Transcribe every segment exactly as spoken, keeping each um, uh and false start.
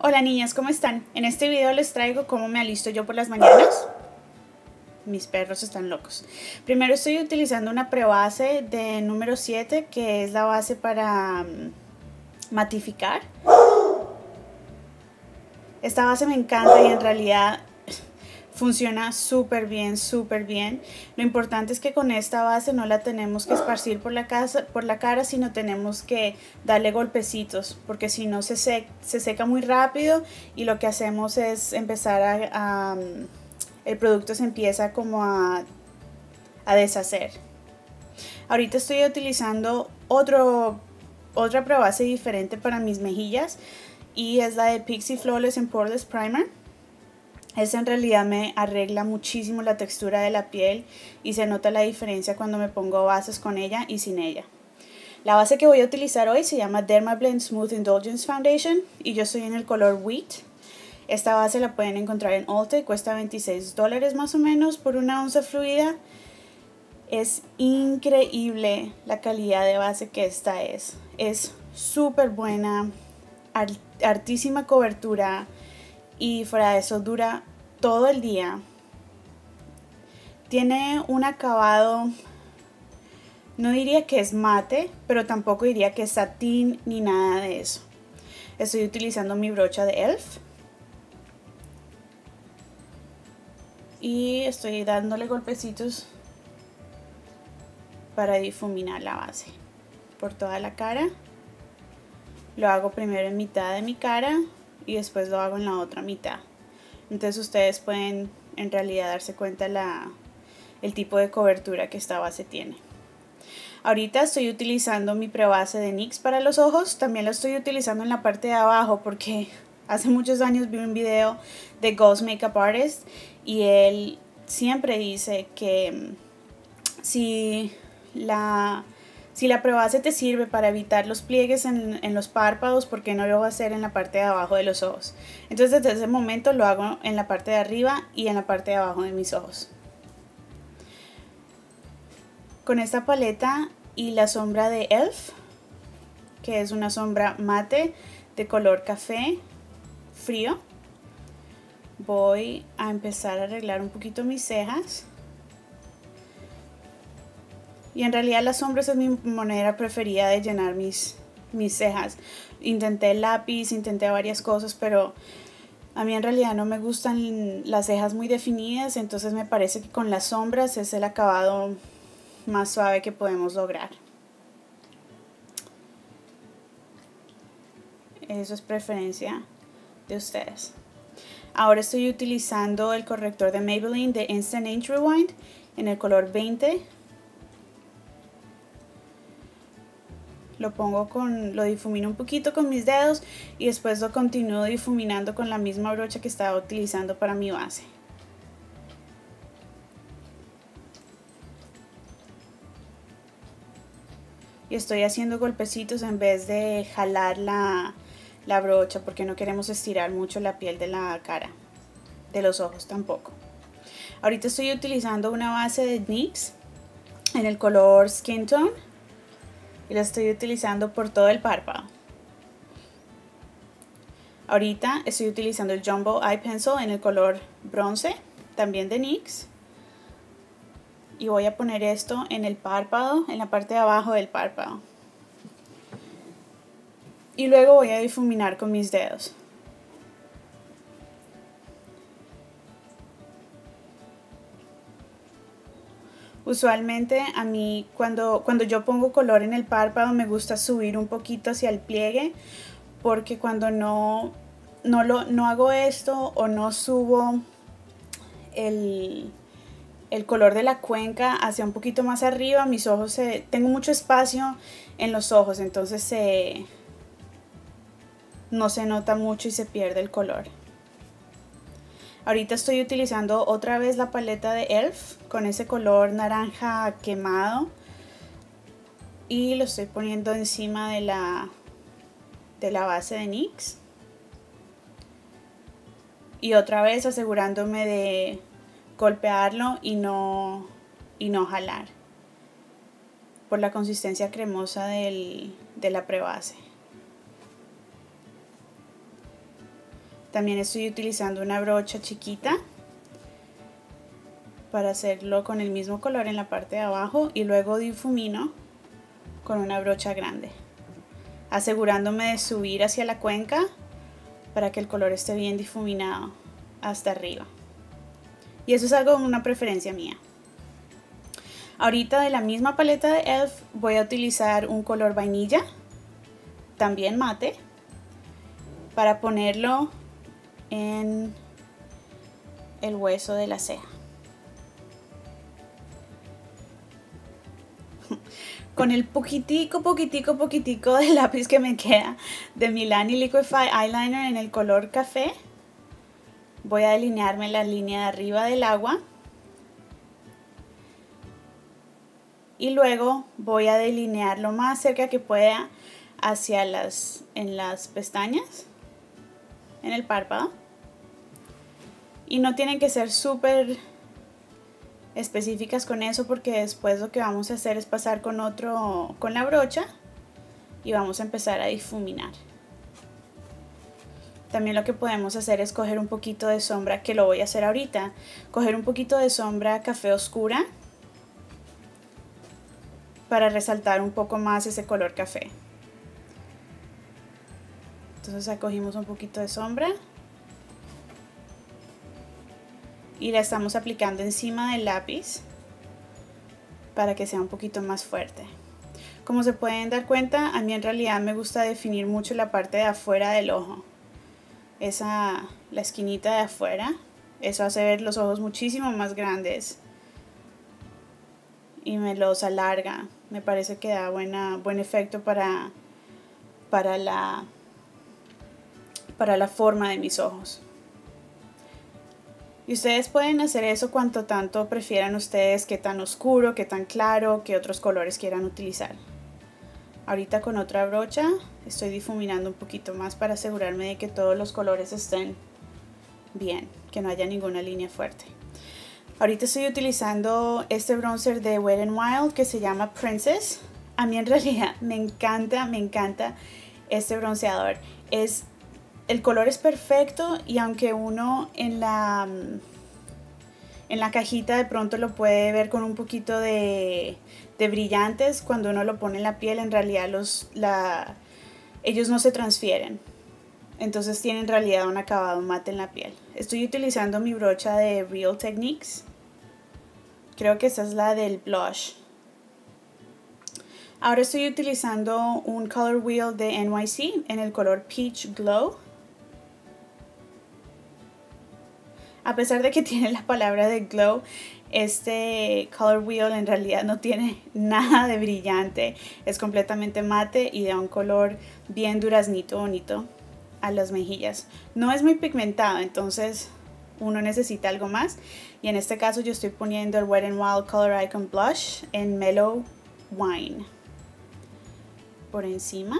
Hola niñas, ¿cómo están? En este video les traigo cómo me alisto yo por las mañanas. Mis perros están locos. Primero estoy utilizando una prebase de número siete, que es la base para um, matificar. Esta base me encanta y en realidad funciona súper bien, súper bien. Lo importante es que con esta base no la tenemos que esparcir por la, casa, por la cara, sino tenemos que darle golpecitos, porque si no se, sec, se seca muy rápido y lo que hacemos es empezar a... a el producto se empieza como a, a deshacer. Ahorita estoy utilizando otro, otra prebase diferente para mis mejillas y es la de Pixi Flawless and Poreless Primer. Esta en realidad me arregla muchísimo la textura de la piel y se nota la diferencia cuando me pongo bases con ella y sin ella. La base que voy a utilizar hoy se llama Dermablend Smooth Indulgence Foundation y yo estoy en el color Wheat. Esta base la pueden encontrar en Ulta y cuesta veintiséis dólares más o menos por una onza fluida. Es increíble la calidad de base que esta es. Es súper buena, hartísima cobertura y fuera de eso dura todo el día. Tiene un acabado, no diría que es mate, pero tampoco diría que es satín ni nada de eso. Estoy utilizando mi brocha de E L F. Y estoy dándole golpecitos para difuminar la base por toda la cara. Lo hago primero en mitad de mi cara y después lo hago en la otra mitad. Entonces ustedes pueden en realidad darse cuenta la, el tipo de cobertura que esta base tiene. Ahorita estoy utilizando mi prebase de N Y X para los ojos. También la estoy utilizando en la parte de abajo porque hace muchos años vi un video de Ghost Makeup Artist y él siempre dice que si la, si la prebase te sirve para evitar los pliegues en, en los párpados, ¿por qué no lo va a hacer en la parte de abajo de los ojos? Entonces desde ese momento lo hago en la parte de arriba y en la parte de abajo de mis ojos. Con esta paleta y la sombra de E L F, que es una sombra mate de color café frío, voy a empezar a arreglar un poquito mis cejas. Y en realidad las sombras es mi manera preferida de llenar mis, mis cejas. Intenté el lápiz, intenté varias cosas, pero a mí en realidad no me gustan las cejas muy definidas, entonces me parece que con las sombras es el acabado más suave que podemos lograr. Eso es preferencia de ustedes. Ahora estoy utilizando el corrector de Maybelline de Instant Ink Rewind en el color veinte. Lo pongo con, lo difumino un poquito con mis dedos y después lo continúo difuminando con la misma brocha que estaba utilizando para mi base. Y estoy haciendo golpecitos en vez de jalar la, la brocha porque no queremos estirar mucho la piel de la cara, de los ojos tampoco. Ahorita estoy utilizando una base de N Y X en el color Skin Tone y la estoy utilizando por todo el párpado. Ahorita estoy utilizando el Jumbo Eye Pencil en el color bronce, también de N Y X. Y voy a poner esto en el párpado, en la parte de abajo del párpado. Y luego voy a difuminar con mis dedos. Usualmente a mí cuando, cuando yo pongo color en el párpado me gusta subir un poquito hacia el pliegue, porque cuando no, no, lo, no hago esto o no subo el... el color de la cuenca hacia un poquito más arriba, mis ojos se, tengo mucho espacio en los ojos, entonces se, no se nota mucho y se pierde el color. Ahorita estoy utilizando otra vez la paleta de E L F con ese color naranja quemado y lo estoy poniendo encima de la, de la base de N Y X y otra vez asegurándome de golpearlo y no, y no jalar por la consistencia cremosa del, de la prebase. También estoy utilizando una brocha chiquita para hacerlo con el mismo color en la parte de abajo y luego difumino con una brocha grande, asegurándome de subir hacia la cuenca para que el color esté bien difuminado hasta arriba. Y eso es algo, una preferencia mía. Ahorita de la misma paleta de E L F voy a utilizar un color vainilla, también mate, para ponerlo en el hueso de la ceja. Con el poquitico, poquitico, poquitico de lápiz que me queda de Milani Liquify Eyeliner en el color café, voy a delinearme la línea de arriba del agua. Y luego voy a delinear lo más cerca que pueda hacia las, en las pestañas, en el párpado. Y no tienen que ser súper específicas con eso, porque después lo que vamos a hacer es pasar con otro, con la brocha, y vamos a empezar a difuminar. También lo que podemos hacer es coger un poquito de sombra, que lo voy a hacer ahorita, coger un poquito de sombra café oscura para resaltar un poco más ese color café. Entonces acogimos un poquito de sombra y la estamos aplicando encima del lápiz para que sea un poquito más fuerte. Como se pueden dar cuenta, a mí en realidad me gusta definir mucho la parte de afuera del ojo, esa, la esquinita de afuera. Eso hace ver los ojos muchísimo más grandes y me los alarga. Me parece que da buena, buen efecto para, para, la, para la forma de mis ojos. Y ustedes pueden hacer eso cuanto tanto prefieran ustedes, qué tan oscuro, qué tan claro, qué otros colores quieran utilizar. Ahorita con otra brocha estoy difuminando un poquito más para asegurarme de que todos los colores estén bien, que no haya ninguna línea fuerte. Ahorita estoy utilizando este bronzer de Wet n Wild que se llama Princess. A mí en realidad me encanta, me encanta este bronceador. Es, el color es perfecto y aunque uno en la, en la cajita de pronto lo puede ver con un poquito de, de brillantes, cuando uno lo pone en la piel en realidad los, la, ellos no se transfieren. Entonces tiene en realidad un acabado mate en la piel. Estoy utilizando mi brocha de Real Techniques. Creo que esta es la del blush. Ahora estoy utilizando un Color Wheel de N Y C en el color Peach Glow. A pesar de que tiene la palabra de glow, este Color Wheel en realidad no tiene nada de brillante. Es completamente mate y da un color bien duraznito, bonito a las mejillas. No es muy pigmentado, entonces uno necesita algo más. Y en este caso yo estoy poniendo el Wet n Wild Color Icon Blush en Mellow Wine por encima.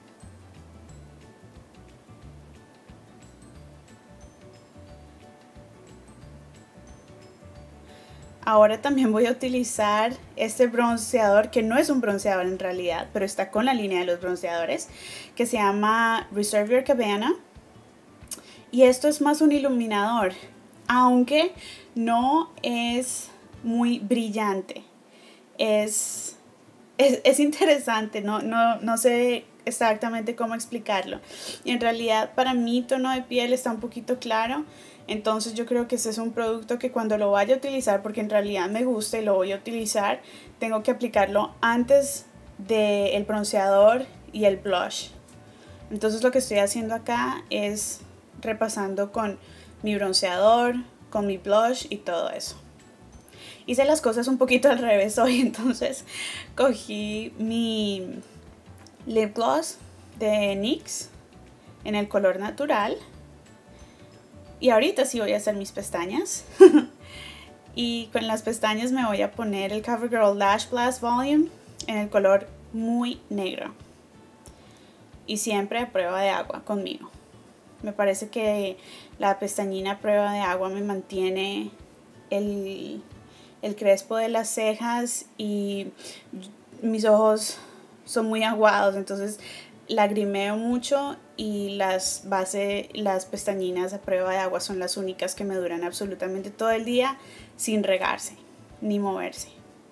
Ahora también voy a utilizar este bronceador, que no es un bronceador en realidad, pero está con la línea de los bronceadores, que se llama Reserve Your Cabana. Y esto es más un iluminador, aunque no es muy brillante. Es, es, es interesante, no, no, no sé exactamente cómo explicarlo. Y en realidad para mi tono de piel está un poquito claro. Entonces yo creo que este es un producto que cuando lo vaya a utilizar, porque en realidad me gusta y lo voy a utilizar, tengo que aplicarlo antes del bronceador y el blush. Entonces lo que estoy haciendo acá es repasando con mi bronceador, con mi blush y todo eso. Hice las cosas un poquito al revés hoy, entonces cogí mi lip gloss de N Y X en el color natural. Y ahorita sí voy a hacer mis pestañas. Y con las pestañas me voy a poner el CoverGirl Lash Blast Volume en el color muy negro. Y siempre a prueba de agua conmigo. Me parece que la pestañina a prueba de agua me mantiene el, el crespo de las cejas y mis ojos son muy aguados. Entonces lagrimeo mucho y las base, las pestañinas a prueba de agua son las únicas que me duran absolutamente todo el día sin regarse ni moverse.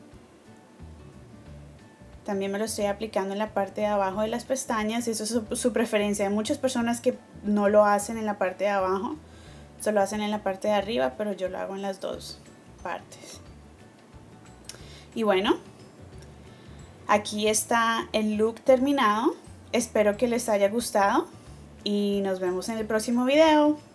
También me lo estoy aplicando en la parte de abajo de las pestañas. Eso es su, su preferencia. Hay muchas personas que no lo hacen en la parte de abajo, solo hacen en la parte de arriba, pero yo lo hago en las dos partes. Y bueno, aquí está el look terminado. Espero que les haya gustado y nos vemos en el próximo video.